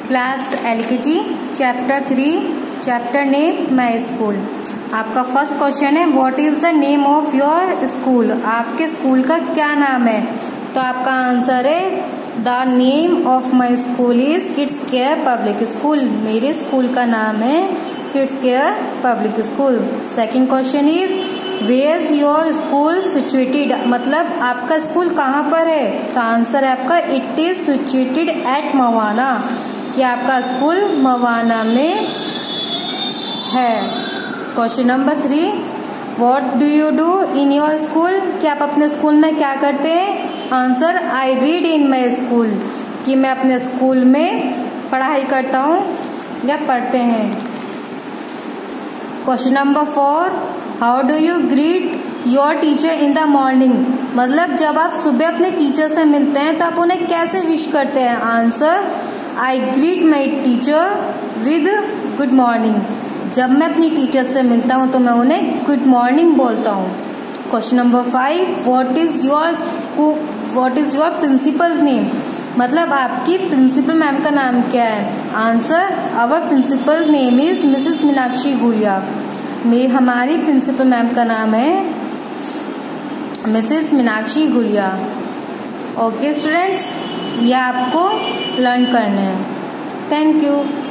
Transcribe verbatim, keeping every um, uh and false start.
Class L K G chapter three chapter name my school. आपका first question है what is the name of your school. आपके school का क्या नाम है? तो आपका आंसर है the name of my school is kids care public school. मेरे स्कूल का नाम है kids care public school. Second question is where is your school situated, मतलब आपका स्कूल कहाँ पर है? तो आंसर है आपका it is situated at Mawana, कि आपका स्कूल मवाना में है। Question number three what do you do in your school, कि आप अपने स्कूल में क्या करते हैं? Answer I read in my school, कि मैं अपने स्कूल में पढ़ाई करता हूँ या पढ़ते हैं। Question number four how do you greet your teacher in the morning, मतलब जब आप सुबह अपने टीचर से मिलते हैं तो आप उन्हें कैसे विश करते हैं? Answer I greet my teacher with good morning, जब मैं अपनी टीचर से मिलता हूँ तो मैं उन्हें गुड मॉर्निंग बोलता हूँ। Question number five what is your what is your principal name, मतलब आपकी प्रिंसिपल मैम का नाम क्या है? Answer our principal name is Mrs Meenakshi Gulia. मे हमारी प्रिंसिपल मैम का नाम है Mrs Meenakshi Gulia. Okay students, ये आपको लर्न करना है। Thank you.